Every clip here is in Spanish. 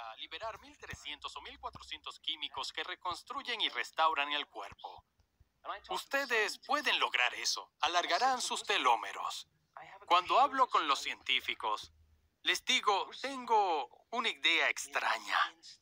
podría liberar 1300 o 1400 químicos que reconstruyen y restauran el cuerpo. Ustedes pueden lograr eso. Alargarán sus telómeros. Cuando hablo con los científicos, les digo, tengo una idea extraña.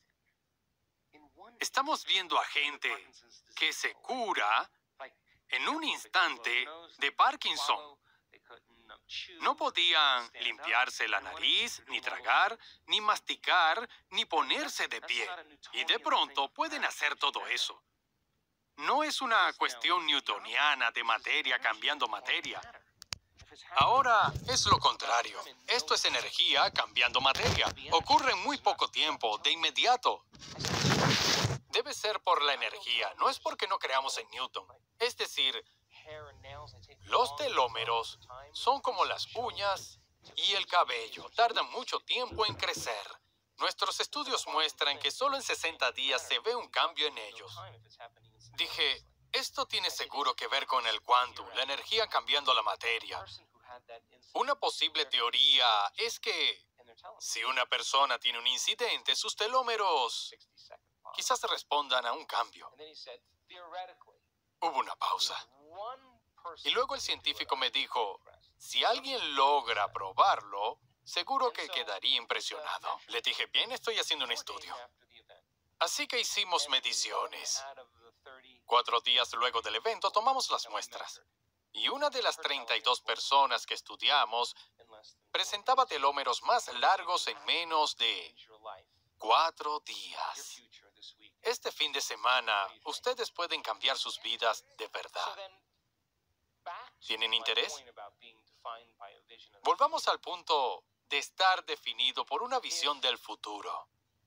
Estamos viendo a gente que se cura en un instante de Parkinson. No podían limpiarse la nariz, ni tragar, ni masticar, ni ponerse de pie. Y de pronto pueden hacer todo eso. No es una cuestión newtoniana de materia cambiando materia. Ahora es lo contrario. Esto es energía cambiando materia. Ocurre en muy poco tiempo, de inmediato. Debe ser por la energía, no es porque no creamos en Newton. Es decir, los telómeros son como las uñas y el cabello. Tardan mucho tiempo en crecer. Nuestros estudios muestran que solo en 60 días se ve un cambio en ellos. Dije, esto tiene seguro que ver con el quantum, la energía cambiando la materia. Una posible teoría es que si una persona tiene un incidente, sus telómeros quizás respondan a un cambio. Hubo una pausa. Y luego el científico me dijo, si alguien logra probarlo, seguro que quedaría impresionado. Le dije, bien, estoy haciendo un estudio. Así que hicimos mediciones. 4 días luego del evento tomamos las muestras. Y una de las 32 personas que estudiamos presentaba telómeros más largos en menos de 4 días. Este fin de semana, ustedes pueden cambiar sus vidas de verdad. ¿Tienen interés? Volvamos al punto de estar definido por una visión del futuro.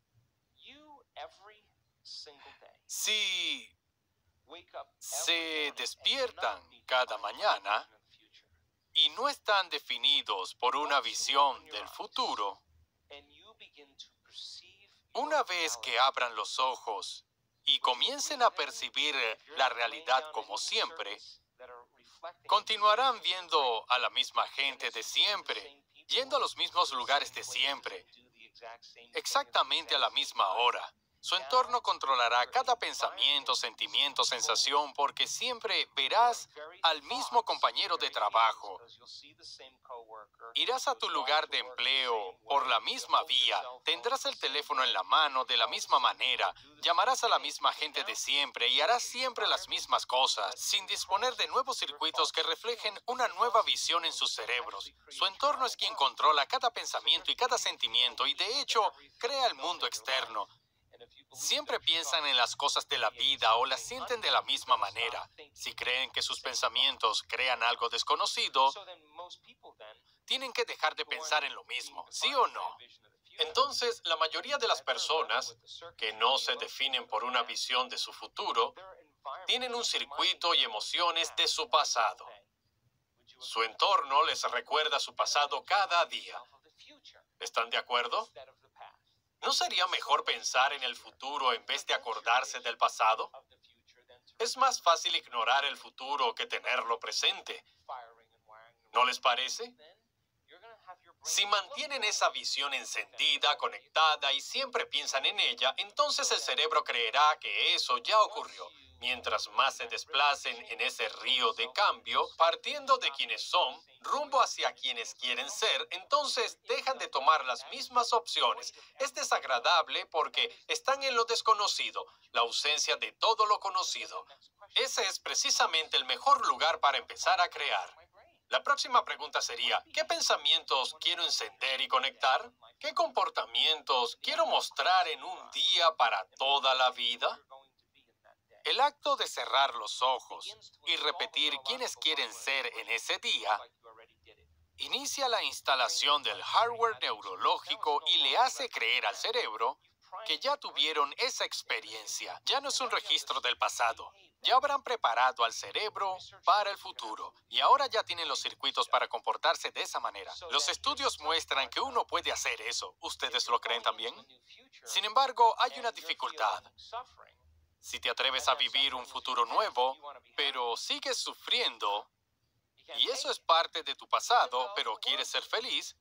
Si se despiertan cada mañana y no están definidos por una visión del futuro, una vez que abran los ojos y comiencen a percibir la realidad como siempre, continuarán viendo a la misma gente de siempre, yendo a los mismos lugares de siempre, exactamente a la misma hora. Su entorno controlará cada pensamiento, sentimiento, sensación, porque siempre verás al mismo compañero de trabajo. Irás a tu lugar de empleo por la misma vía, tendrás el teléfono en la mano de la misma manera, llamarás a la misma gente de siempre y harás siempre las mismas cosas, sin disponer de nuevos circuitos que reflejen una nueva visión en sus cerebros. Su entorno es quien controla cada pensamiento y cada sentimiento y, de hecho, crea el mundo externo. Siempre piensan en las cosas de la vida o las sienten de la misma manera. Si creen que sus pensamientos crean algo desconocido, tienen que dejar de pensar en lo mismo, ¿sí o no? Entonces, la mayoría de las personas que no se definen por una visión de su futuro, tienen un circuito y emociones de su pasado. Su entorno les recuerda su pasado cada día. ¿Están de acuerdo? ¿No sería mejor pensar en el futuro en vez de acordarse del pasado? Es más fácil ignorar el futuro que tenerlo presente. ¿No les parece? Si mantienen esa visión encendida, conectada y siempre piensan en ella, entonces el cerebro creerá que eso ya ocurrió. Mientras más se desplacen en ese río de cambio, partiendo de quienes son, rumbo hacia quienes quieren ser, entonces dejan de tomar las mismas opciones. Es desagradable porque están en lo desconocido, la ausencia de todo lo conocido. Ese es precisamente el mejor lugar para empezar a crear. La próxima pregunta sería, ¿qué pensamientos quiero encender y conectar? ¿Qué comportamientos quiero mostrar en un día para toda la vida? El acto de cerrar los ojos y repetir quiénes quieren ser en ese día inicia la instalación del hardware neurológico y le hace creer al cerebro que ya tuvieron esa experiencia. Ya no es un registro del pasado. Ya habrán preparado al cerebro para el futuro y ahora ya tienen los circuitos para comportarse de esa manera. Los estudios muestran que uno puede hacer eso. ¿Ustedes lo creen también? Sin embargo, hay una dificultad. Si te atreves a vivir un futuro nuevo, pero sigues sufriendo, y eso es parte de tu pasado, pero quieres ser feliz,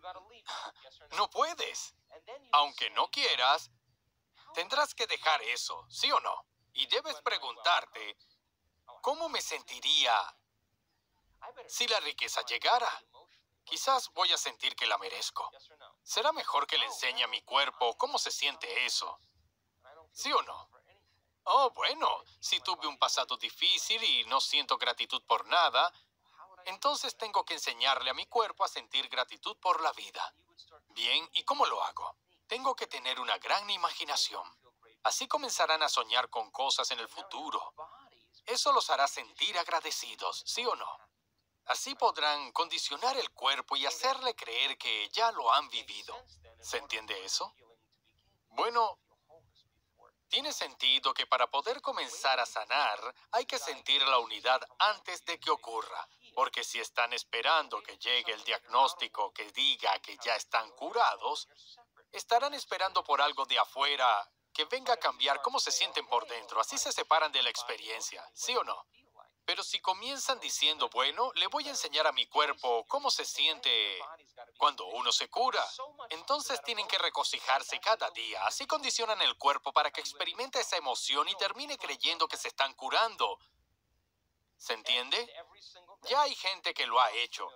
No puedes. Aunque no quieras, tendrás que dejar eso, ¿sí o no? Y debes preguntarte, ¿cómo me sentiría si la riqueza llegara? Quizás voy a sentir que la merezco. ¿Será mejor que le enseñe a mi cuerpo cómo se siente eso? ¿Sí o no? Oh, bueno, si tuve un pasado difícil y no siento gratitud por nada, entonces tengo que enseñarle a mi cuerpo a sentir gratitud por la vida. Bien, ¿y cómo lo hago? Tengo que tener una gran imaginación. Así comenzarán a soñar con cosas en el futuro. Eso los hará sentir agradecidos, ¿sí o no? Así podrán condicionar el cuerpo y hacerle creer que ya lo han vivido. ¿Se entiende eso? Bueno, tiene sentido que para poder comenzar a sanar hay que sentir la unidad antes de que ocurra. Porque si están esperando que llegue el diagnóstico que diga que ya están curados, estarán esperando por algo de afuera que venga a cambiar cómo se sienten por dentro. Así se separan de la experiencia, ¿sí o no? Pero si comienzan diciendo, bueno, le voy a enseñar a mi cuerpo cómo se siente cuando uno se cura, entonces tienen que regocijarse cada día. Así condicionan el cuerpo para que experimente esa emoción y termine creyendo que se están curando. ¿Se entiende? Ya hay gente que lo ha hecho.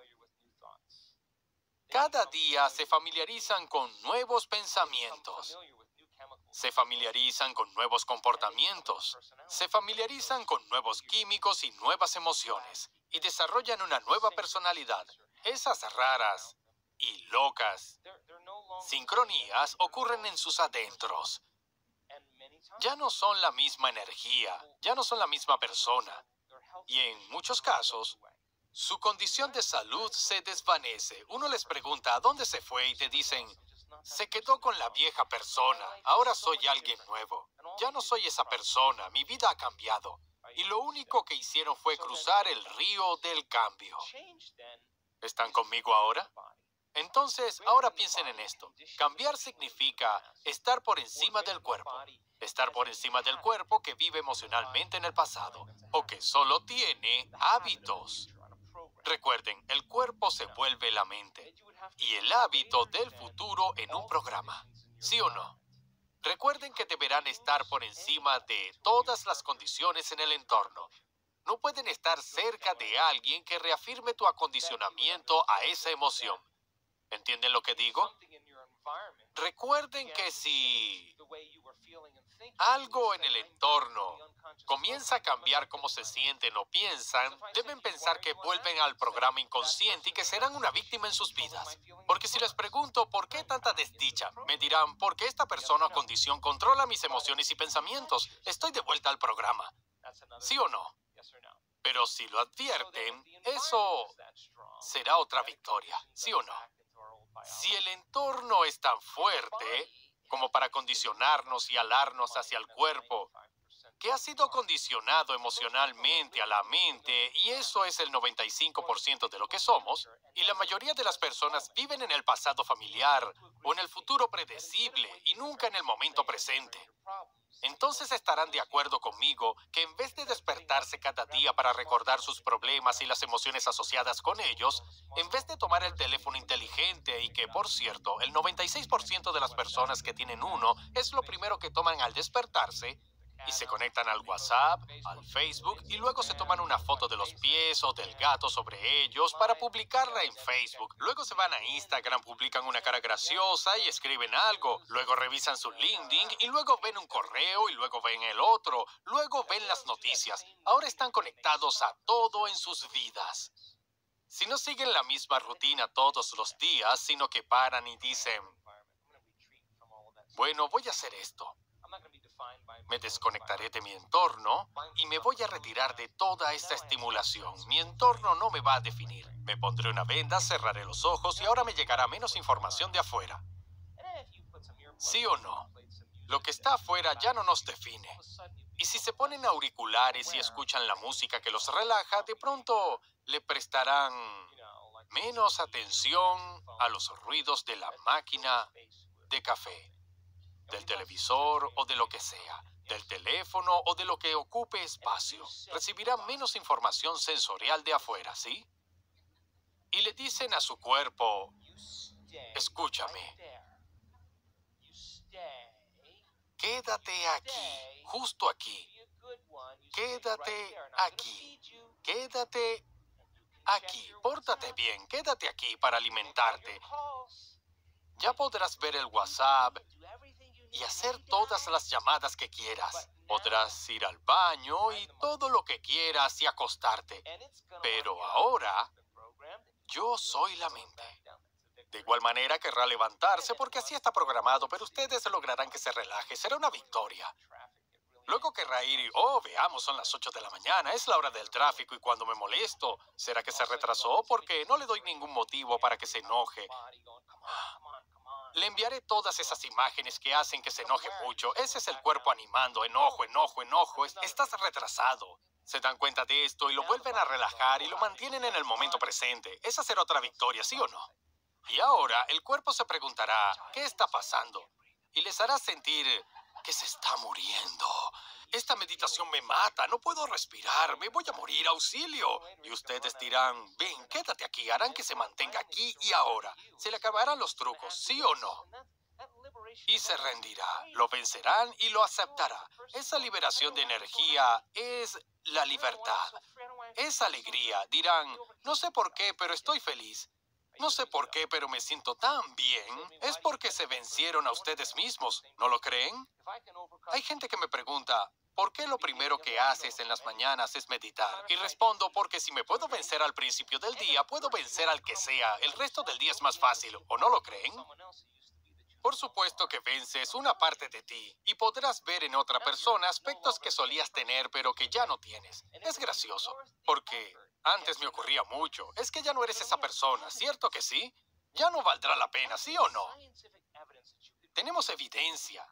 Cada día se familiarizan con nuevos pensamientos. Se familiarizan con nuevos comportamientos. Se familiarizan con nuevos químicos y nuevas emociones. Y desarrollan una nueva personalidad. Esas raras y locas sincronías ocurren en sus adentros. Ya no son la misma energía. Ya no son la misma persona. Y en muchos casos, su condición de salud se desvanece. Uno les pregunta a dónde se fue y te dicen, se quedó con la vieja persona, ahora soy alguien nuevo. Ya no soy esa persona, mi vida ha cambiado. Y lo único que hicieron fue cruzar el río del cambio. ¿Están conmigo ahora? Entonces, ahora piensen en esto. Cambiar significa estar por encima del cuerpo. Estar por encima del cuerpo que vive emocionalmente en el pasado o que solo tiene hábitos. Recuerden, el cuerpo se vuelve la mente y el hábito del futuro en un programa. ¿Sí o no? Recuerden que deberán estar por encima de todas las condiciones en el entorno. No pueden estar cerca de alguien que reafirme tu acondicionamiento a esa emoción. ¿Entienden lo que digo? Recuerden que si algo en el entorno comienza a cambiar cómo se sienten o piensan, deben pensar que vuelven al programa inconsciente y que serán una víctima en sus vidas. Porque si les pregunto por qué tanta desdicha, me dirán, porque esta persona o condición controla mis emociones y pensamientos. Estoy de vuelta al programa. ¿Sí o no? Pero si lo advierten, eso será otra victoria. ¿Sí o no? Si el entorno es tan fuerte como para condicionarnos y alarnos hacia el cuerpo, que ha sido condicionado emocionalmente a la mente, y eso es el 95% de lo que somos, y la mayoría de las personas viven en el pasado familiar o en el futuro predecible y nunca en el momento presente. Entonces estarán de acuerdo conmigo que en vez de despertarse cada día para recordar sus problemas y las emociones asociadas con ellos, en vez de tomar el teléfono inteligente y que, por cierto, el 96% de las personas que tienen uno es lo primero que toman al despertarse, y se conectan al WhatsApp, al Facebook y luego se toman una foto de los pies o del gato sobre ellos para publicarla en Facebook. Luego se van a Instagram, publican una cara graciosa y escriben algo. Luego revisan su LinkedIn y luego ven un correo y luego ven el otro. Luego ven las noticias. Ahora están conectados a todo en sus vidas. Si no siguen la misma rutina todos los días, sino que paran y dicen, bueno, voy a hacer esto. Me desconectaré de mi entorno y me voy a retirar de toda esta estimulación. Mi entorno no me va a definir. Me pondré una venda, cerraré los ojos y ahora me llegará menos información de afuera. ¿Sí o no? Lo que está afuera ya no nos define. Y si se ponen auriculares y escuchan la música que los relaja, de pronto le prestarán menos atención a los ruidos de la máquina de café, del televisor o de lo que sea, del teléfono o de lo que ocupe espacio. Recibirán menos información sensorial de afuera, ¿sí? Y le dicen a su cuerpo, Escúchame. Quédate aquí, justo aquí. Quédate aquí. Quédate aquí. Pórtate bien. Quédate aquí para alimentarte. Ya podrás ver el WhatsApp y hacer todas las llamadas que quieras. Podrás ir al baño y todo lo que quieras y acostarte. Pero ahora, yo soy la mente. De igual manera querrá levantarse porque así está programado, pero ustedes lograrán que se relaje. Será una victoria. Luego querrá ir y, veamos, son las 8 de la mañana, es la hora del tráfico y cuando me molesto, ¿será que se retrasó? Porque no le doy ningún motivo para que se enoje. Le enviaré todas esas imágenes que hacen que se enoje mucho. Ese es el cuerpo animando, enojo, enojo, enojo. Estás retrasado. Se dan cuenta de esto y lo vuelven a relajar y lo mantienen en el momento presente. Esa será otra victoria, ¿sí o no? Y ahora el cuerpo se preguntará, ¿qué está pasando? Y les hará sentir que se está muriendo. Esta meditación me mata, no puedo respirar, me voy a morir, auxilio. Y ustedes dirán, ven, quédate aquí, harán que se mantenga aquí y ahora. Se le acabarán los trucos, ¿sí o no? Y se rendirá, lo vencerán y lo aceptará. Esa liberación de energía es la libertad. Es alegría, dirán, no sé por qué, pero estoy feliz. No sé por qué, pero me siento tan bien. Es porque se vencieron a ustedes mismos, ¿no lo creen? Hay gente que me pregunta, ¿por qué lo primero que haces en las mañanas es meditar? Y respondo, porque si me puedo vencer al principio del día, puedo vencer al que sea. El resto del día es más fácil, ¿o no lo creen? Por supuesto que vences una parte de ti y podrás ver en otra persona aspectos que solías tener pero que ya no tienes. Es gracioso, porque antes me ocurría mucho. Es que ya no eres esa persona, ¿cierto que sí? Ya no valdrá la pena, ¿sí o no? Tenemos evidencia.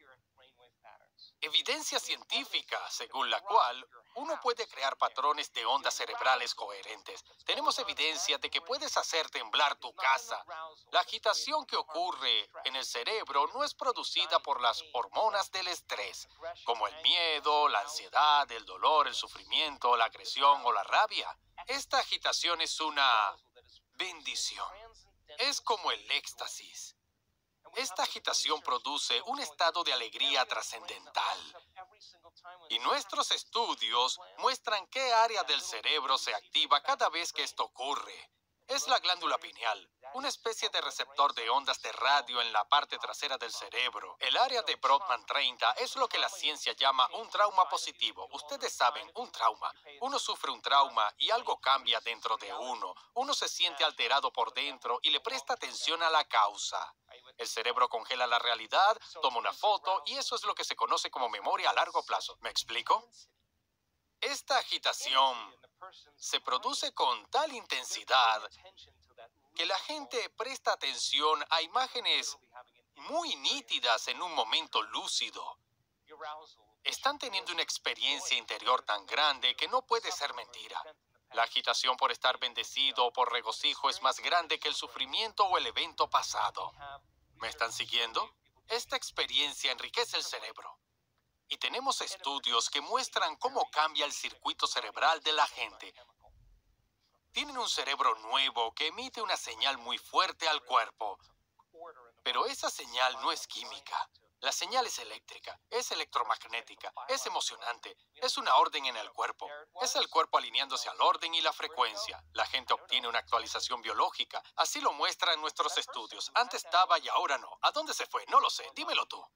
Evidencia científica, según la cual uno puede crear patrones de ondas cerebrales coherentes. Tenemos evidencia de que puedes hacer temblar tu casa. La agitación que ocurre en el cerebro no es producida por las hormonas del estrés, como el miedo, la ansiedad, el dolor, el sufrimiento, la agresión o la rabia. Esta agitación es una bendición. Es como el éxtasis. Esta agitación produce un estado de alegría trascendental. Y nuestros estudios muestran qué área del cerebro se activa cada vez que esto ocurre. Es la glándula pineal, una especie de receptor de ondas de radio en la parte trasera del cerebro. El área de Brodmann 30 es lo que la ciencia llama un trauma positivo. Ustedes saben, un trauma. Uno sufre un trauma y algo cambia dentro de uno. Uno se siente alterado por dentro y le presta atención a la causa. El cerebro congela la realidad, toma una foto y eso es lo que se conoce como memoria a largo plazo. ¿Me explico? Esta agitación se produce con tal intensidad que la gente presta atención a imágenes muy nítidas en un momento lúcido. Están teniendo una experiencia interior tan grande que no puede ser mentira. La agitación por estar bendecido o por regocijo es más grande que el sufrimiento o el evento pasado. ¿Me están siguiendo? Esta experiencia enriquece el cerebro. Y tenemos estudios que muestran cómo cambia el circuito cerebral de la gente. Tienen un cerebro nuevo que emite una señal muy fuerte al cuerpo. Pero esa señal no es química. La señal es eléctrica, es electromagnética, es emocionante, es una orden en el cuerpo. Es el cuerpo alineándose al orden y la frecuencia. La gente obtiene una actualización biológica. Así lo muestran nuestros estudios. Antes estaba y ahora no. ¿A dónde se fue? No lo sé. Dímelo tú.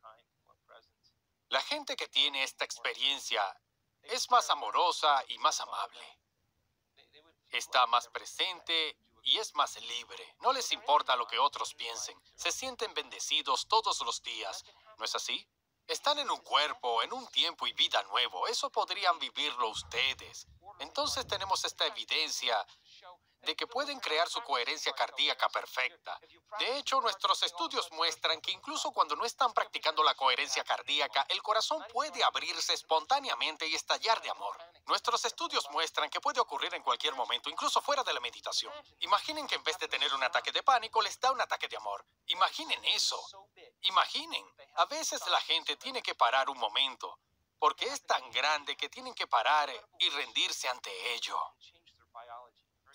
La gente que tiene esta experiencia es más amorosa y más amable. Está más presente y es más libre. No les importa lo que otros piensen. Se sienten bendecidos todos los días. ¿No es así? Están en un cuerpo, en un tiempo y vida nuevo. Eso podrían vivirlo ustedes. Entonces tenemos esta evidencia de que pueden crear su coherencia cardíaca perfecta. De hecho, nuestros estudios muestran que incluso cuando no están practicando la coherencia cardíaca, el corazón puede abrirse espontáneamente y estallar de amor. Nuestros estudios muestran que puede ocurrir en cualquier momento, incluso fuera de la meditación. Imaginen que en vez de tener un ataque de pánico, les da un ataque de amor. Imaginen eso. Imaginen. A veces la gente tiene que parar un momento, porque es tan grande que tienen que parar y rendirse ante ello.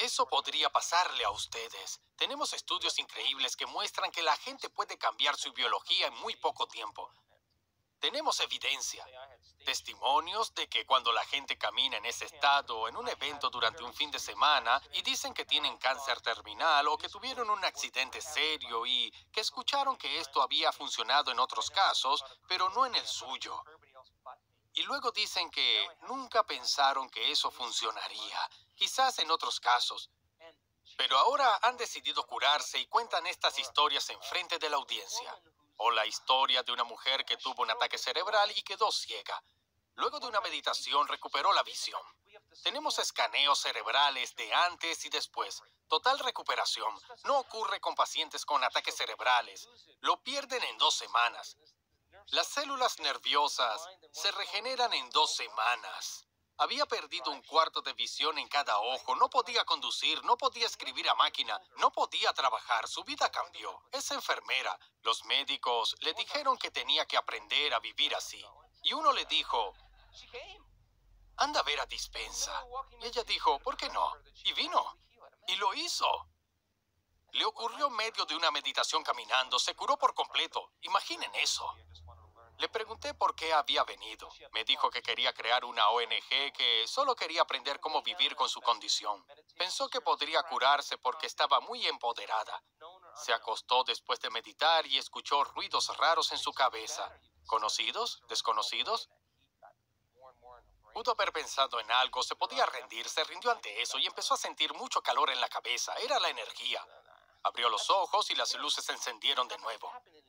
Eso podría pasarle a ustedes. Tenemos estudios increíbles que muestran que la gente puede cambiar su biología en muy poco tiempo. Tenemos evidencia, testimonios de que cuando la gente camina en ese estado en un evento durante un fin de semana y dicen que tienen cáncer terminal o que tuvieron un accidente serio y que escucharon que esto había funcionado en otros casos, pero no en el suyo. Y luego dicen que nunca pensaron que eso funcionaría, quizás en otros casos. Pero ahora han decidido curarse y cuentan estas historias en frente de la audiencia. O la historia de una mujer que tuvo un ataque cerebral y quedó ciega. Luego de una meditación recuperó la visión. Tenemos escaneos cerebrales de antes y después. Total recuperación. No ocurre con pacientes con ataques cerebrales. Lo pierden en 2 semanas. Las células nerviosas se regeneran en 2 semanas. Había perdido 1/4 de visión en cada ojo, no podía conducir, no podía escribir a máquina, no podía trabajar, su vida cambió. Es enfermera. Los médicos le dijeron que tenía que aprender a vivir así. Y uno le dijo, anda a ver a Dispensa. Y ella dijo, ¿por qué no? Y vino. Y lo hizo. Le ocurrió en medio de una meditación caminando, se curó por completo. Imaginen eso. Le pregunté por qué había venido. Me dijo que quería crear una ONG que solo quería aprender cómo vivir con su condición. Pensó que podría curarse porque estaba muy empoderada. Se acostó después de meditar y escuchó ruidos raros en su cabeza. ¿Conocidos? ¿Desconocidos? Pudo haber pensado en algo, se podía rendir, se rindió ante eso y empezó a sentir mucho calor en la cabeza. Era la energía. Abrió los ojos y las luces se encendieron de nuevo.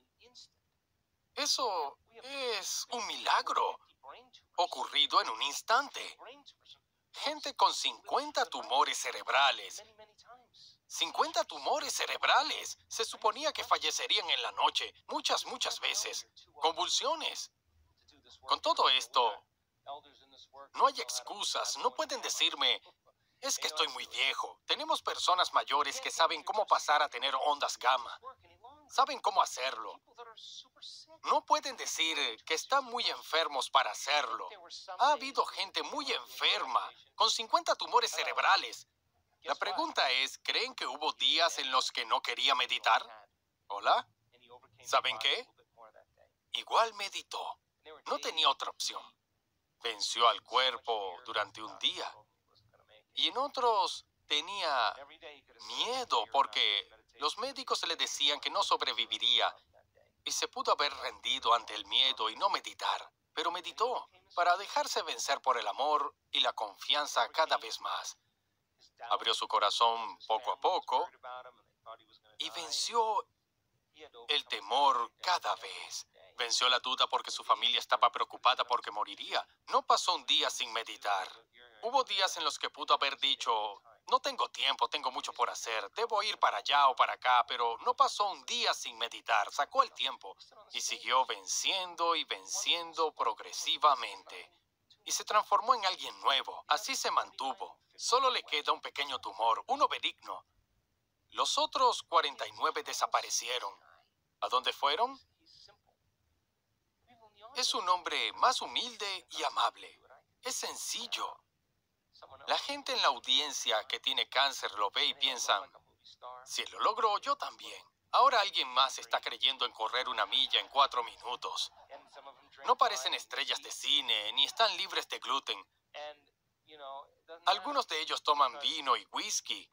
Eso es un milagro ocurrido en un instante. Gente con 50 tumores cerebrales. 50 tumores cerebrales. Se suponía que fallecerían en la noche, muchas veces. Convulsiones. Con todo esto, no hay excusas. No pueden decirme, es que estoy muy viejo. Tenemos personas mayores que saben cómo pasar a tener ondas gamma. Saben cómo hacerlo. No pueden decir que están muy enfermos para hacerlo. Ha habido gente muy enferma, con 50 tumores cerebrales. La pregunta es, ¿creen que hubo días en los que no quería meditar? ¿Hola? ¿Saben qué? Igual meditó. No tenía otra opción. Venció al cuerpo durante un día. Y en otros tenía miedo porque los médicos le decían que no sobreviviría y se pudo haber rendido ante el miedo y no meditar, pero meditó para dejarse vencer por el amor y la confianza cada vez más. Abrió su corazón poco a poco y venció el temor cada vez. Venció la duda porque su familia estaba preocupada porque moriría. No pasó un día sin meditar. Hubo días en los que pudo haber dicho, no tengo tiempo, tengo mucho por hacer, debo ir para allá o para acá, pero no pasó un día sin meditar, sacó el tiempo y siguió venciendo y venciendo progresivamente. Y se transformó en alguien nuevo, así se mantuvo. Solo le queda un pequeño tumor, uno benigno. Los otros 49 desaparecieron. ¿A dónde fueron? Es un hombre más humilde y amable. Es sencillo. La gente en la audiencia que tiene cáncer lo ve y piensan, si él lo logró, yo también. Ahora alguien más está creyendo en correr 1 milla en 4 minutos. No parecen estrellas de cine, ni están libres de gluten. Algunos de ellos toman vino y whisky.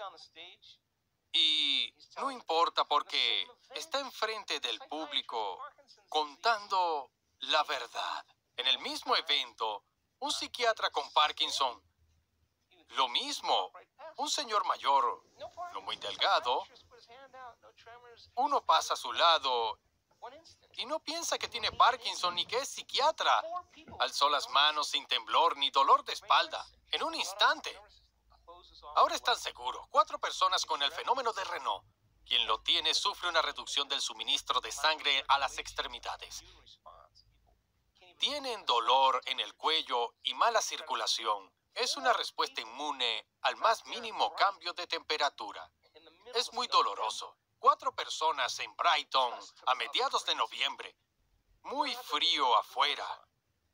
Y no importa porque está enfrente del público contando la verdad. En el mismo evento, un psiquiatra con Parkinson, lo mismo, un señor mayor, no muy delgado, uno pasa a su lado y no piensa que tiene Parkinson ni que es psiquiatra. Alzó las manos sin temblor ni dolor de espalda, en un instante. Ahora están seguros, 4 personas con el fenómeno de Renault. Quien lo tiene sufre una reducción del suministro de sangre a las extremidades. Tienen dolor en el cuello y mala circulación. Es una respuesta inmune al más mínimo cambio de temperatura. Es muy doloroso. 4 personas en Brighton a mediados de noviembre. Muy frío afuera.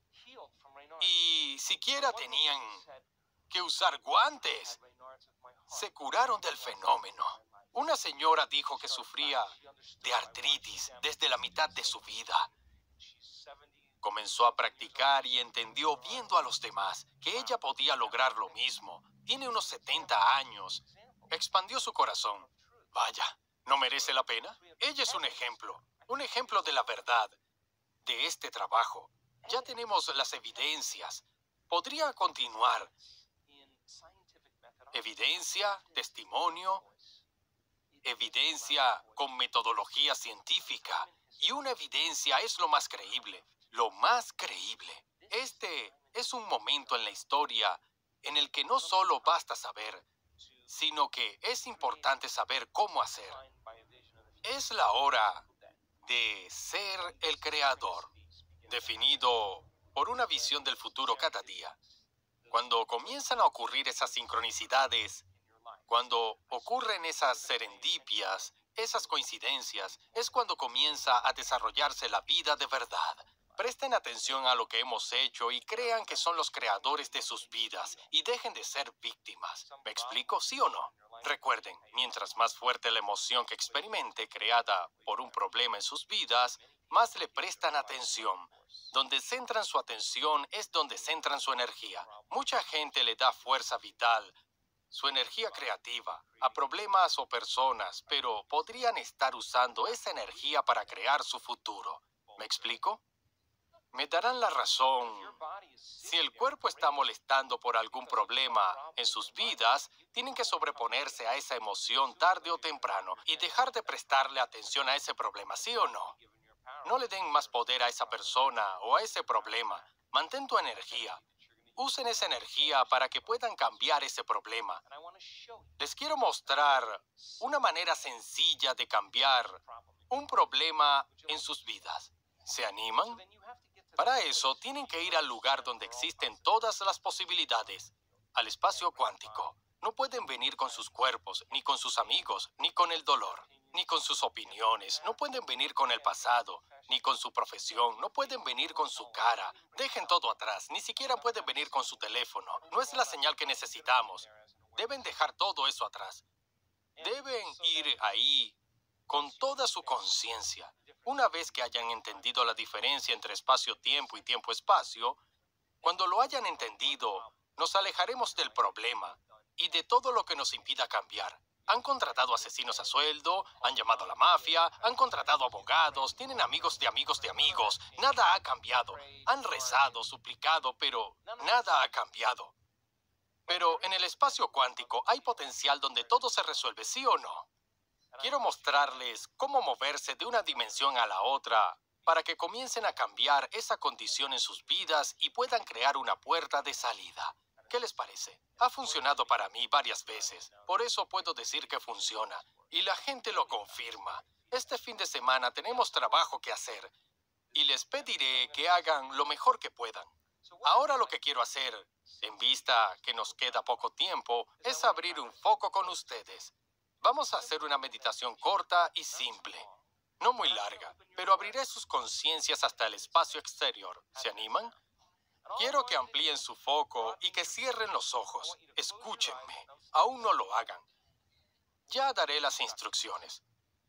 Y siquiera tenían que usar guantes. se curaron del fenómeno. Una señora dijo que sufría de artritis desde la mitad de su vida. Comenzó a practicar y entendió viendo a los demás que ella podía lograr lo mismo. Tiene unos 70 años. Expandió su corazón. Vaya, ¿no merece la pena? Ella es un ejemplo de la verdad de este trabajo. Ya tenemos las evidencias. Podría continuar. Evidencia, testimonio, evidencia con metodología científica. Y una evidencia es lo más creíble. Lo más creíble. Este es un momento en la historia en el que no solo basta saber, sino que es importante saber cómo hacer. Es la hora de ser el creador, definido por una visión del futuro cada día. Cuando comienzan a ocurrir esas sincronicidades, cuando ocurren esas serendipias, esas coincidencias, es cuando comienza a desarrollarse la vida de verdad. Presten atención a lo que hemos hecho y crean que son los creadores de sus vidas y dejen de ser víctimas. ¿Me explico? ¿Sí o no? Recuerden, mientras más fuerte la emoción que experimente creada por un problema en sus vidas, más le prestan atención. Donde centran su atención es donde centran su energía. Mucha gente le da fuerza vital, su energía creativa, a problemas o personas, pero podrían estar usando esa energía para crear su futuro. ¿Me explico? Me darán la razón. Si el cuerpo está molestando por algún problema en sus vidas, tienen que sobreponerse a esa emoción tarde o temprano y dejar de prestarle atención a ese problema, ¿sí o no? No le den más poder a esa persona o a ese problema. Mantén tu energía. Usen esa energía para que puedan cambiar ese problema. Les quiero mostrar una manera sencilla de cambiar un problema en sus vidas. ¿Se animan? Para eso, tienen que ir al lugar donde existen todas las posibilidades, al espacio cuántico. No pueden venir con sus cuerpos, ni con sus amigos, ni con el dolor, ni con sus opiniones. No pueden venir con el pasado, ni con su profesión. No pueden venir con su cara. Dejen todo atrás. Ni siquiera pueden venir con su teléfono. No es la señal que necesitamos. Deben dejar todo eso atrás. Deben ir ahí con toda su conciencia. Una vez que hayan entendido la diferencia entre espacio-tiempo y tiempo-espacio, cuando lo hayan entendido, nos alejaremos del problema y de todo lo que nos impida cambiar. Han contratado asesinos a sueldo, han llamado a la mafia, han contratado abogados, tienen amigos de amigos de amigos. Nada ha cambiado. Han rezado, suplicado, pero nada ha cambiado. Pero en el espacio cuántico hay potencial donde todo se resuelve, ¿sí o no? Quiero mostrarles cómo moverse de una dimensión a la otra para que comiencen a cambiar esa condición en sus vidas y puedan crear una puerta de salida. ¿Qué les parece? Ha funcionado para mí varias veces, por eso puedo decir que funciona. Y la gente lo confirma. Este fin de semana tenemos trabajo que hacer y les pediré que hagan lo mejor que puedan. Ahora lo que quiero hacer, en vista que nos queda poco tiempo, es abrir un foco con ustedes. Vamos a hacer una meditación corta y simple. No muy larga, pero abriré sus conciencias hasta el espacio exterior. ¿Se animan? Quiero que amplíen su foco y que cierren los ojos. Escúchenme. Aún no lo hagan. Ya daré las instrucciones.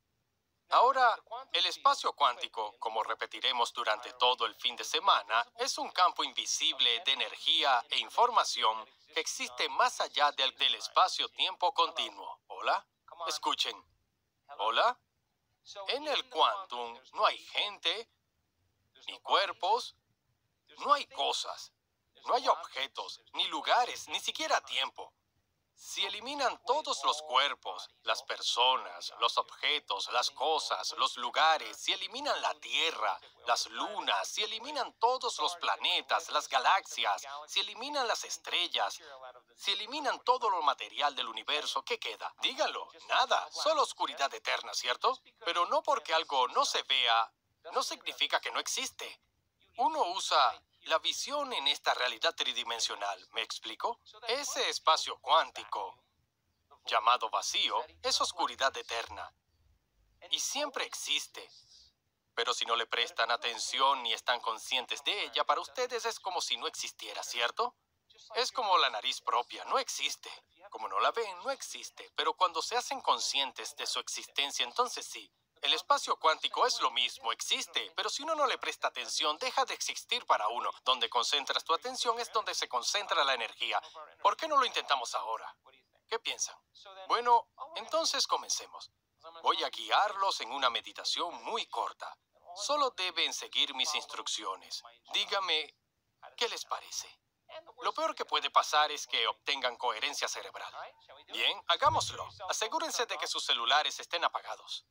Ahora, el espacio cuántico, como repetiremos durante todo el fin de semana, es un campo invisible de energía e información que existe más allá del espacio-tiempo continuo. ¿Hola? Escuchen. ¿Hola? En el quantum no hay gente, ni cuerpos, no hay cosas, no hay objetos, ni lugares, ni siquiera tiempo. Si eliminan todos los cuerpos, las personas, los objetos, las cosas, los lugares, si eliminan la Tierra, las lunas, si eliminan todos los planetas, las galaxias, si eliminan las estrellas, si eliminan todo lo material del universo, ¿qué queda? Díganlo, nada, solo oscuridad eterna, ¿cierto? Pero no porque algo no se vea, no significa que no existe. Uno usa la visión en esta realidad tridimensional, ¿me explico? Ese espacio cuántico, llamado vacío, es oscuridad eterna. Y siempre existe. Pero si no le prestan atención ni están conscientes de ella, para ustedes es como si no existiera, ¿cierto? Es como la nariz propia, no existe. como no la ven, no existe, pero cuando se hacen conscientes de su existencia, entonces sí. El espacio cuántico es lo mismo, existe, pero si uno no le presta atención, deja de existir para uno. Donde concentras tu atención es donde se concentra la energía. ¿Por qué no lo intentamos ahora? ¿Qué piensan? Bueno, entonces comencemos. Voy a guiarlos en una meditación muy corta. Solo deben seguir mis instrucciones. Dígame, ¿qué les parece? Lo peor que puede pasar es que obtengan coherencia cerebral. Bien, hagámoslo. Asegúrense de que sus celulares estén apagados.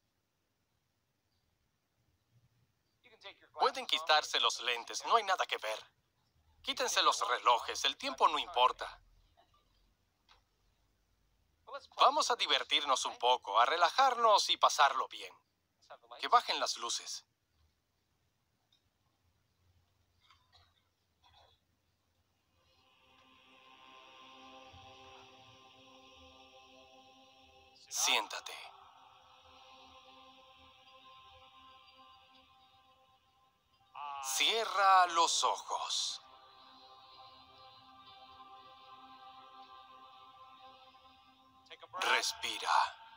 Pueden quitarse los lentes, no hay nada que ver. Quítense los relojes, el tiempo no importa. Vamos a divertirnos un poco, a relajarnos y pasarlo bien. Que bajen las luces. Siéntate. Cierra los ojos. Respira.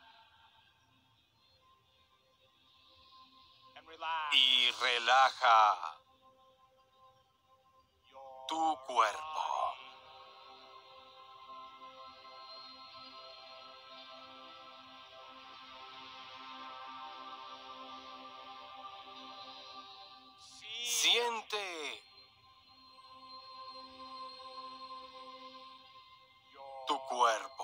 Y relaja tu cuerpo. Siente tu cuerpo.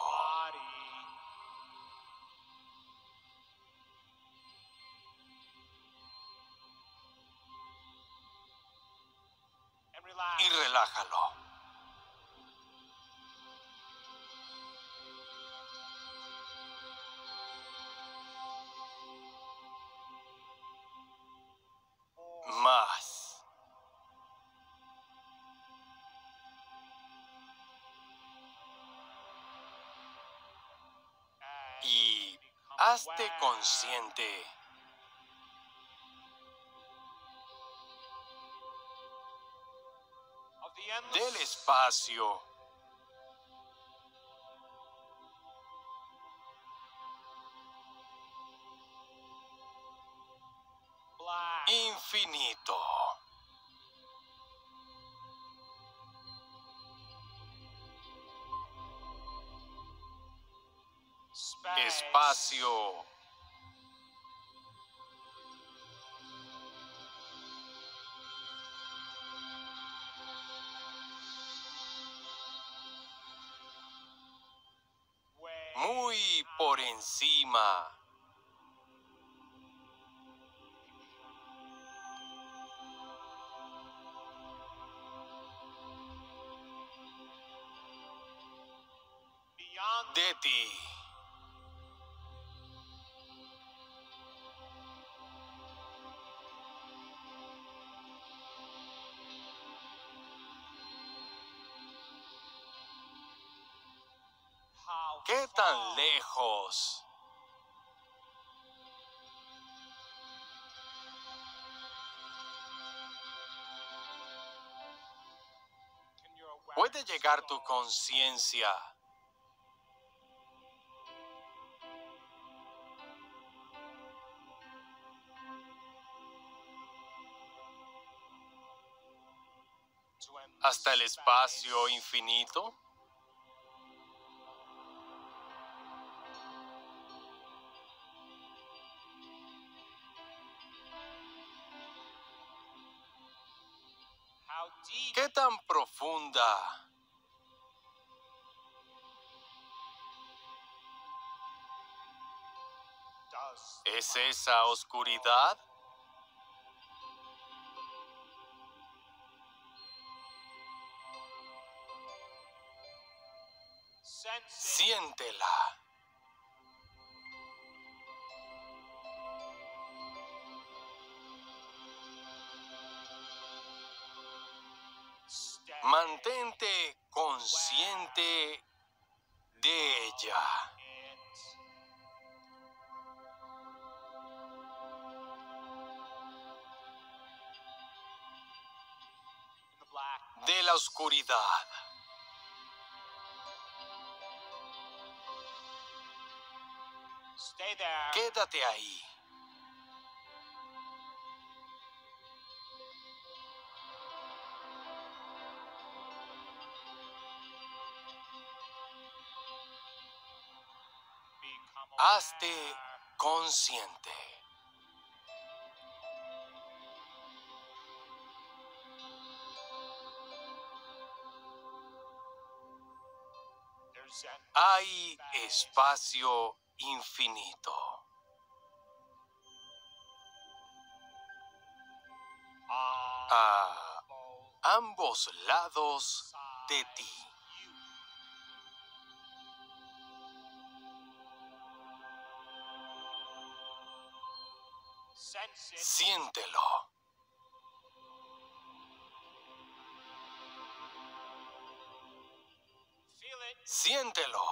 Y relájalo. Más. Y hazte consciente del espacio infinito. Espacio muy por encima de ti. ¿Qué tan lejos puede llegar tu conciencia hasta el espacio infinito? ¿Qué tan profunda es esa oscuridad? Siéntela. Mantente consciente de ella. De la oscuridad. Quédate ahí. Hazte consciente. Hay espacio infinito. A ambos lados de ti. Siéntelo. Siéntelo.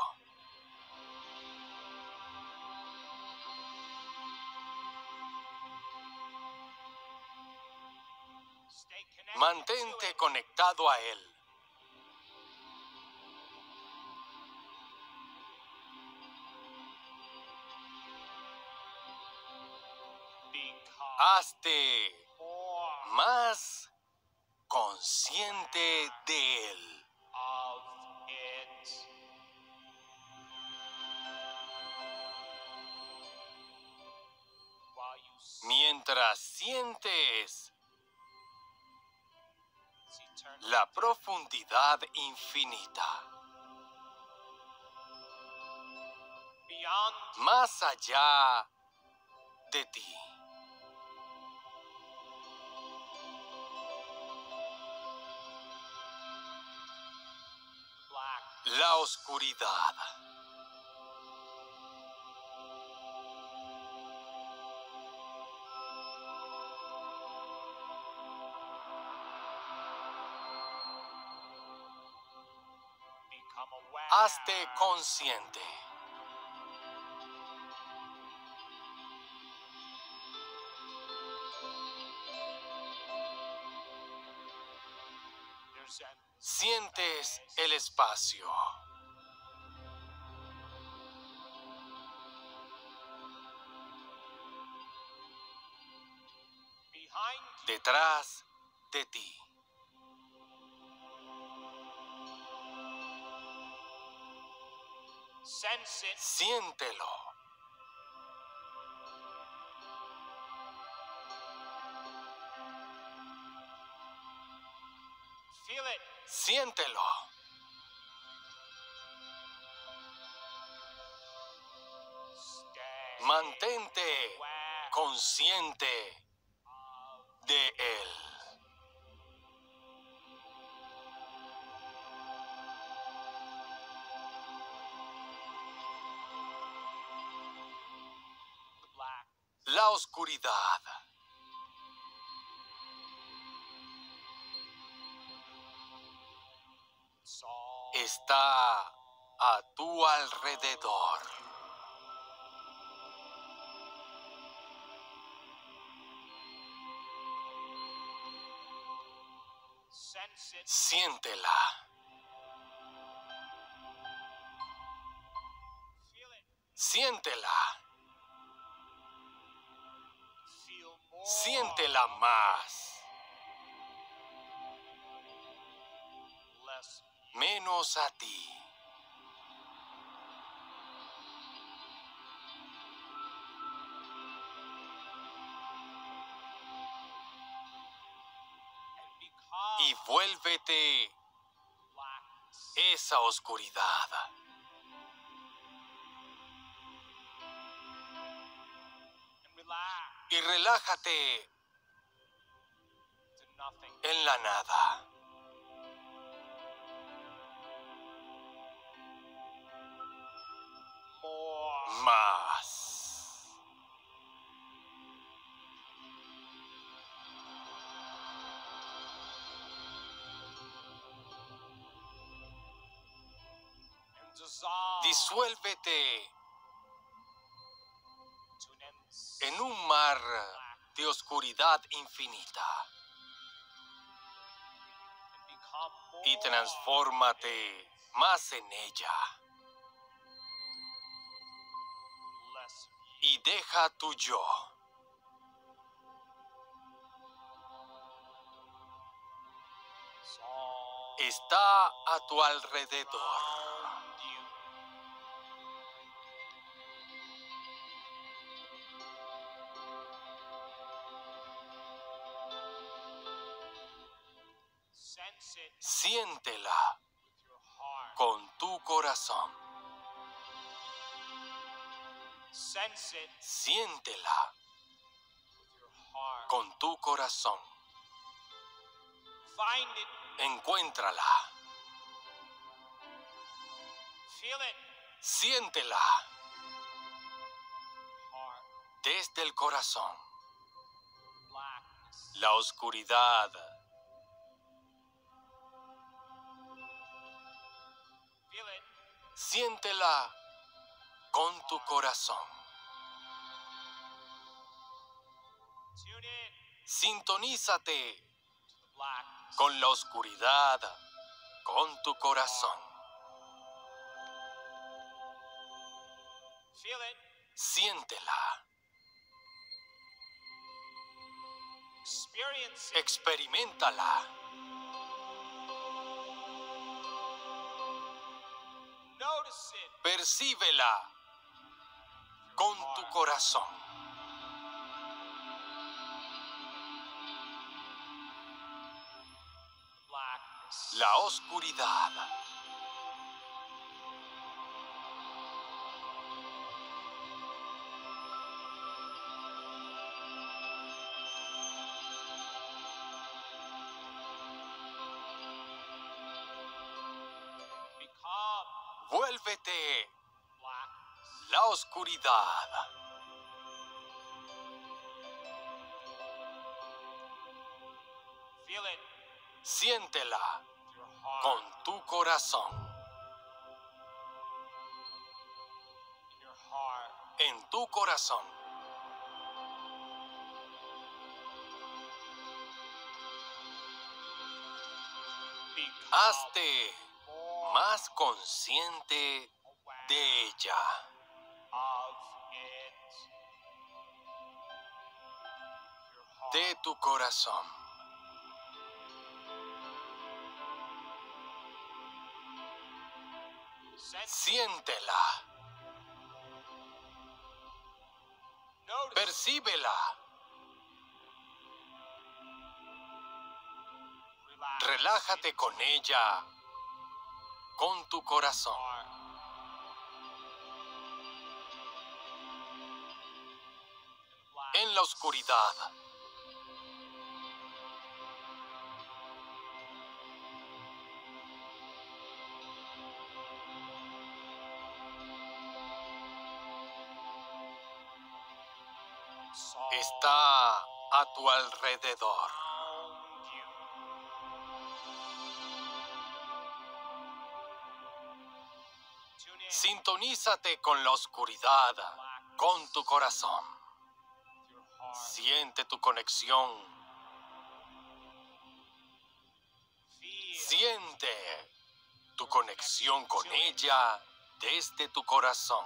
Mantente conectado a él. Hazte más consciente de él. Mientras sientes la profundidad infinita, más allá de ti. La oscuridad. Hazte consciente. Sientes el espacio. Detrás de ti. Siéntelo. Siéntelo. Mantente consciente de él. La oscuridad. Está a tu alrededor. Siéntela. Siéntela. Siéntela más. Menos a ti. Y vuélvete esa oscuridad. Y relájate en la nada. Más. Disuélvete en un mar de oscuridad infinita y transfórmate más en ella. y deja tu yo. Está a tu alrededor. Siéntela con tu corazón. Siéntela con tu corazón. Encuéntrala. Siéntela desde el corazón. La oscuridad. Siéntela con tu corazón. Sintonízate con la oscuridad, con tu corazón. Siéntela. Experiméntala. Percíbela con tu corazón. La oscuridad. Vuélvete la oscuridad. Siéntela con tu corazón. En tu corazón. Hazte más consciente de ella. De tu corazón. Siéntela. Percíbela. Relájate con ella, con tu corazón. En la oscuridad. Está a tu alrededor. Sintonízate con la oscuridad, con tu corazón. Siente tu conexión. Siente tu conexión con ella desde tu corazón.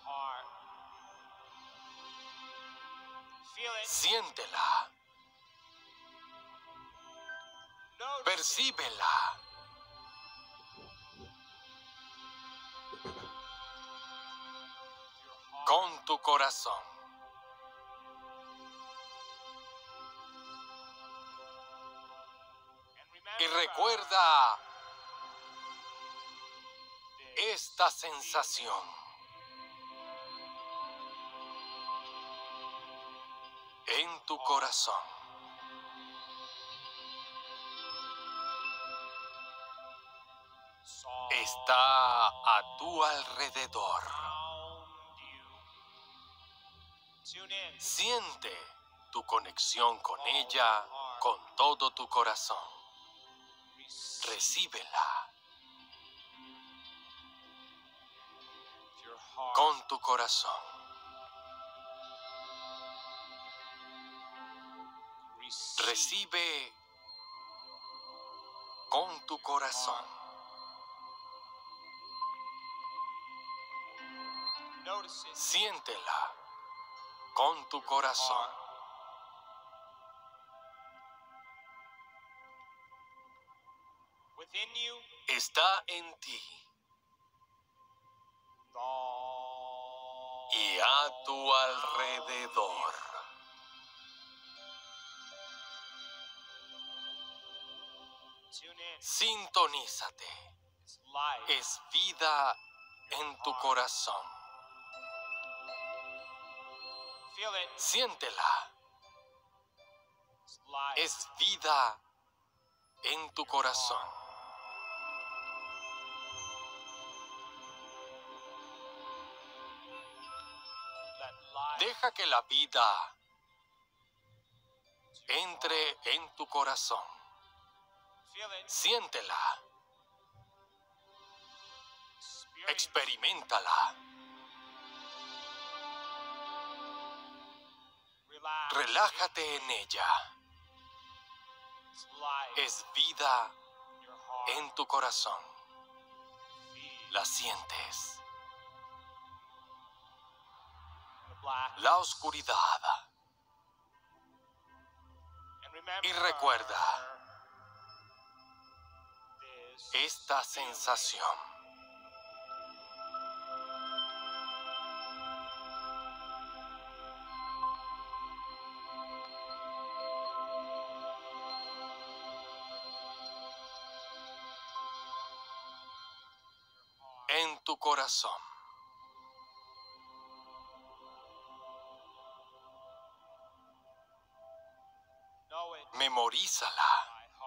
Siéntela. Percíbela. Con tu corazón. Y recuerda esta sensación. En tu corazón. Está a tu alrededor. Siente tu conexión con ella con todo tu corazón. Recíbela con tu corazón. Recibe con tu corazón. Siéntela con tu corazón. Está en ti y a tu alrededor. Sintonízate. Es vida en tu corazón. Siéntela. Es vida en tu corazón. Deja que la vida entre en tu corazón. Siéntela. Experiméntala. Relájate en ella. Es vida en tu corazón. La sientes. La oscuridad. Y recuerda esta sensación. En tu corazón. Memorízala.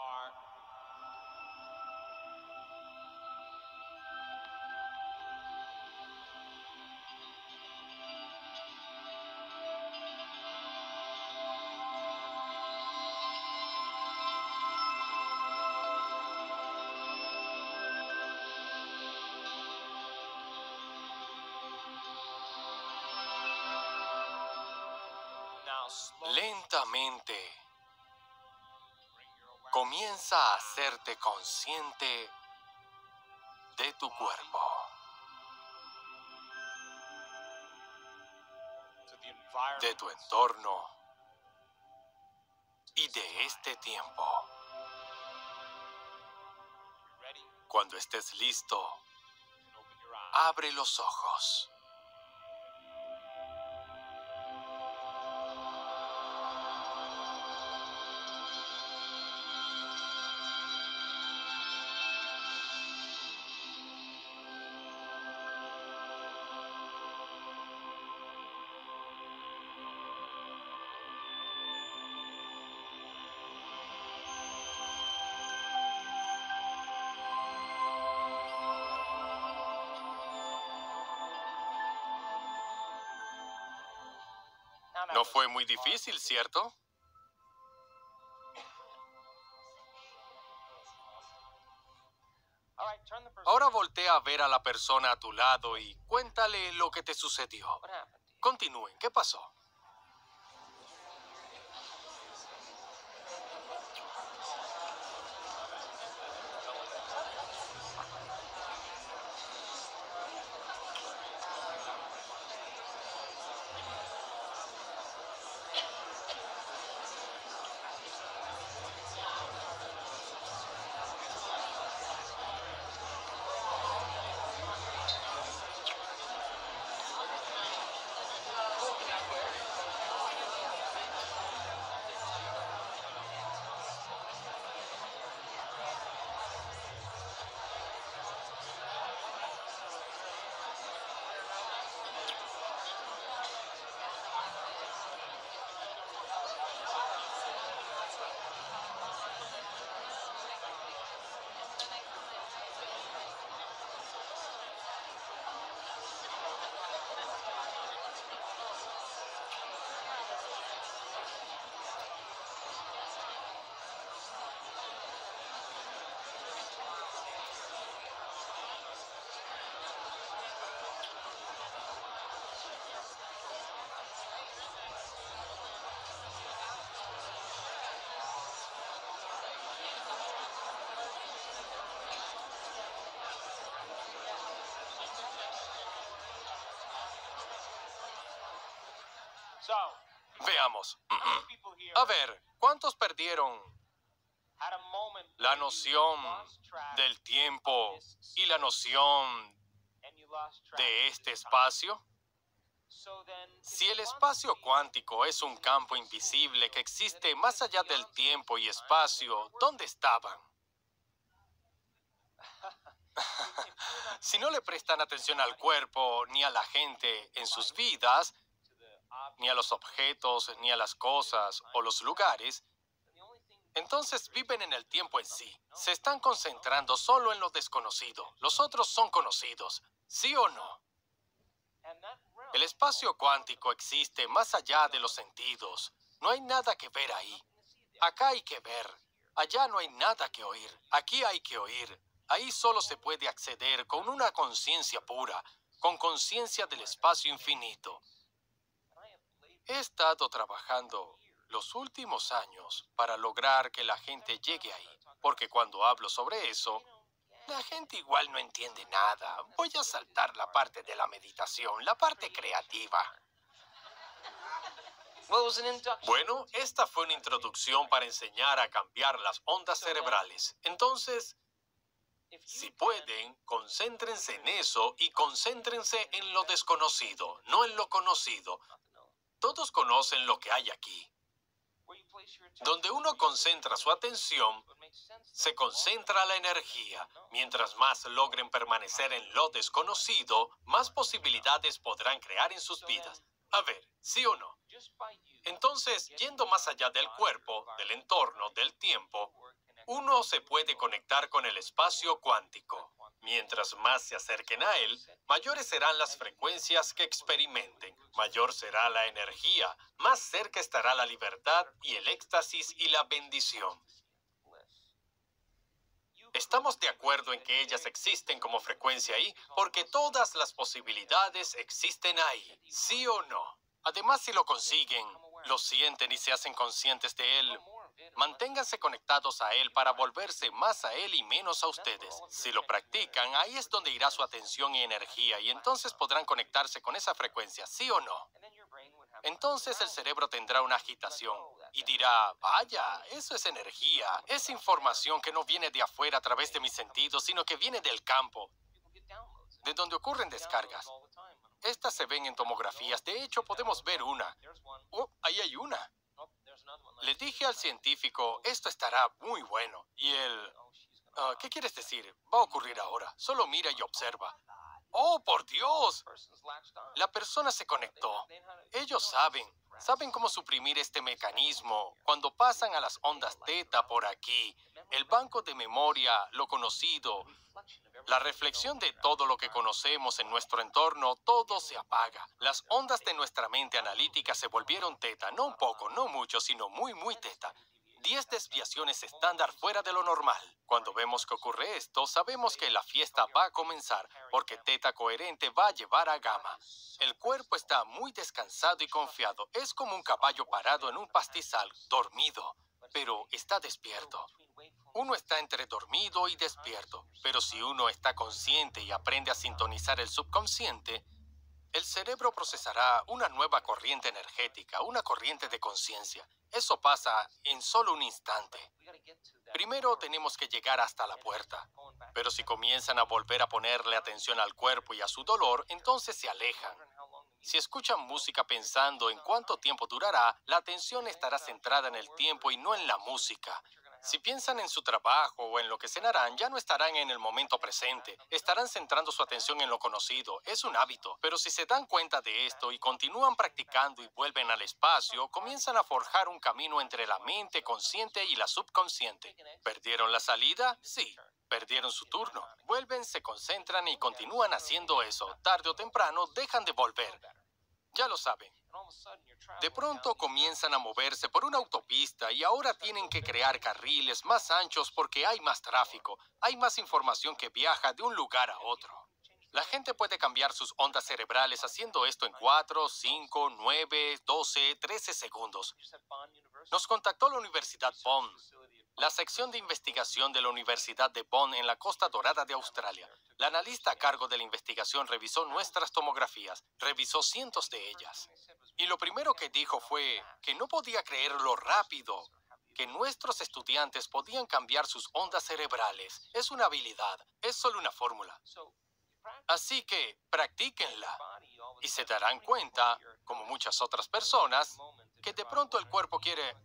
Lentamente comienza a hacerte consciente de tu cuerpo, de tu entorno y de este tiempo. Cuando estés listo, abre los ojos. No fue muy difícil, ¿cierto? Ahora voltea a ver a la persona a tu lado y cuéntale lo que te sucedió. Continúen, ¿qué pasó? Veamos. A ver, ¿cuántos perdieron la noción del tiempo y la noción de este espacio? Si el espacio cuántico es un campo invisible que existe más allá del tiempo y espacio, ¿dónde estaban? Si no le prestan atención al cuerpo ni a la gente en sus vidas, ni a los objetos, ni a las cosas o los lugares, entonces viven en el tiempo en sí. Se están concentrando solo en lo desconocido. Los otros son conocidos, ¿sí o no? El espacio cuántico existe más allá de los sentidos. No hay nada que ver ahí. Acá hay que ver. Allá no hay nada que oír. Aquí hay que oír. Ahí solo se puede acceder con una conciencia pura, con conciencia del espacio infinito. He estado trabajando los últimos años para lograr que la gente llegue ahí, porque cuando hablo sobre eso, la gente igual no entiende nada. Voy a saltar la parte de la meditación, la parte creativa. Bueno, esta fue una introducción para enseñar a cambiar las ondas cerebrales. Entonces, si pueden, concéntrense en eso y concéntrense en lo desconocido, no en lo conocido. Todos conocen lo que hay aquí. Donde uno concentra su atención, se concentra la energía. Mientras más logren permanecer en lo desconocido, más posibilidades podrán crear en sus vidas. A ver, ¿sí o no? Entonces, yendo más allá del cuerpo, del entorno, del tiempo, uno se puede conectar con el espacio cuántico. Mientras más se acerquen a él, mayores serán las frecuencias que experimenten, mayor será la energía, más cerca estará la libertad y el éxtasis y la bendición. Estamos de acuerdo en que ellas existen como frecuencia ahí, porque todas las posibilidades existen ahí, ¿sí o no? Además, si lo consiguen, lo sienten y se hacen conscientes de él, manténganse conectados a él para volverse más a él y menos a ustedes. Si lo practican, ahí es donde irá su atención y energía, y entonces podrán conectarse con esa frecuencia, ¿sí o no? Entonces el cerebro tendrá una agitación y dirá, vaya, eso es energía, es información que no viene de afuera a través de mis sentidos, sino que viene del campo, de donde ocurren descargas. Estas se ven en tomografías, de hecho podemos ver una. Oh, ahí hay una. Le dije al científico, esto estará muy bueno. Y él, ¿qué quieres decir? Va a ocurrir ahora. Solo mira y observa. ¡Oh, por Dios! La persona se conectó. Ellos saben cómo suprimir este mecanismo. Cuando pasan a las ondas teta por aquí, el banco de memoria, lo conocido, la reflexión de todo lo que conocemos en nuestro entorno, todo se apaga. Las ondas de nuestra mente analítica se volvieron teta, no un poco, no mucho, sino muy, muy teta. 10 desviaciones estándar fuera de lo normal. Cuando vemos que ocurre esto, sabemos que la fiesta va a comenzar, porque teta coherente va a llevar a gamma. El cuerpo está muy descansado y confiado. Es como un caballo parado en un pastizal, dormido, pero está despierto. Uno está entre dormido y despierto, pero si uno está consciente y aprende a sintonizar el subconsciente, el cerebro procesará una nueva corriente energética, una corriente de conciencia. Eso pasa en solo un instante. Primero tenemos que llegar hasta la puerta, pero si comienzan a volver a ponerle atención al cuerpo y a su dolor, entonces se alejan. Si escuchan música pensando en cuánto tiempo durará, la atención estará centrada en el tiempo y no en la música. Si piensan en su trabajo o en lo que cenarán, ya no estarán en el momento presente. Estarán centrando su atención en lo conocido. Es un hábito. Pero si se dan cuenta de esto y continúan practicando y vuelven al espacio, comienzan a forjar un camino entre la mente consciente y la subconsciente. ¿Perdieron la salida? Sí. Perdieron su turno. Vuelven, se concentran y continúan haciendo eso. Tarde o temprano dejan de volver. Ya lo saben. De pronto comienzan a moverse por una autopista y ahora tienen que crear carriles más anchos porque hay más tráfico, hay más información que viaja de un lugar a otro. La gente puede cambiar sus ondas cerebrales haciendo esto en 4, 5, 9, 12, 13 segundos. Nos contactó la Universidad Bond La sección de investigación de la Universidad de Bonn en la Costa Dorada de Australia. La analista a cargo de la investigación revisó nuestras tomografías, revisó cientos de ellas. Y lo primero que dijo fue que no podía creer lo rápido que nuestros estudiantes podían cambiar sus ondas cerebrales. Es una habilidad, es solo una fórmula. Así que practíquenla y se darán cuenta, como muchas otras personas, que de pronto el cuerpo quiere...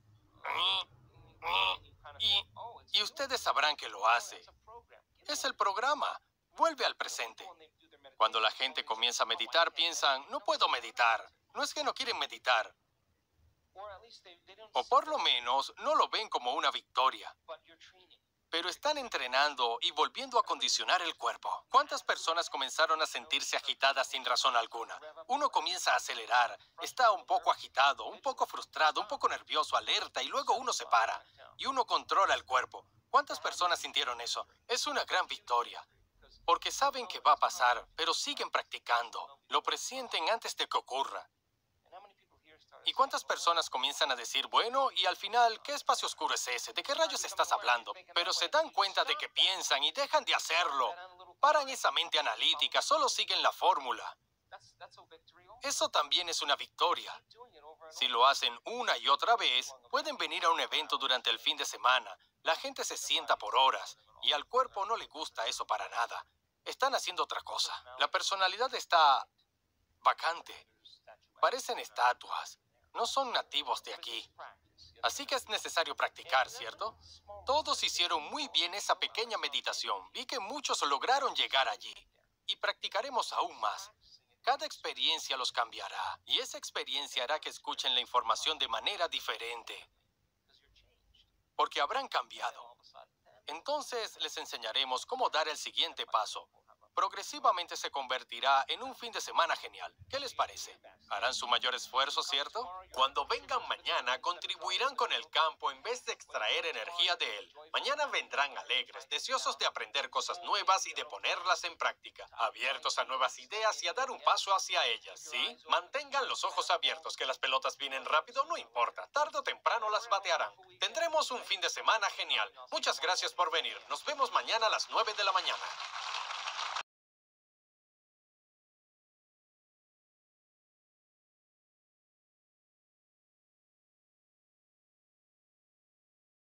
Y ustedes sabrán que lo hace. Es el programa. Vuelve al presente. Cuando la gente comienza a meditar, piensan, no puedo meditar. No es que no quieren meditar. O por lo menos no lo ven como una victoria. Pero están entrenando y volviendo a condicionar el cuerpo. ¿Cuántas personas comenzaron a sentirse agitadas sin razón alguna? Uno comienza a acelerar, está un poco agitado, un poco frustrado, un poco nervioso, alerta, y luego uno se para. Y uno controla el cuerpo. ¿Cuántas personas sintieron eso? Es una gran victoria. Porque saben que va a pasar, pero siguen practicando. Lo presienten antes de que ocurra. ¿Y cuántas personas comienzan a decir, bueno, y al final, ¿qué espacio oscuro es ese? ¿De qué rayos estás hablando? Pero se dan cuenta de que piensan y dejan de hacerlo. Paran esa mente analítica, solo siguen la fórmula. Eso también es una victoria. Si lo hacen una y otra vez, pueden venir a un evento durante el fin de semana. La gente se sienta por horas y al cuerpo no le gusta eso para nada. Están haciendo otra cosa. La personalidad está vacante. Parecen estatuas. No son nativos de aquí. Así que es necesario practicar, ¿cierto? Todos hicieron muy bien esa pequeña meditación. Vi que muchos lograron llegar allí. Y practicaremos aún más. Cada experiencia los cambiará. Y esa experiencia hará que escuchen la información de manera diferente. Porque habrán cambiado. Entonces les enseñaremos cómo dar el siguiente paso. Progresivamente se convertirá en un fin de semana genial. ¿Qué les parece? Harán su mayor esfuerzo, ¿cierto? Cuando vengan mañana, contribuirán con el campo en vez de extraer energía de él. Mañana vendrán alegres, deseosos de aprender cosas nuevas y de ponerlas en práctica, abiertos a nuevas ideas y a dar un paso hacia ellas, ¿sí? Mantengan los ojos abiertos, que las pelotas vienen rápido, no importa. Tarde o temprano las batearán. Tendremos un fin de semana genial. Muchas gracias por venir. Nos vemos mañana a las 9 de la mañana.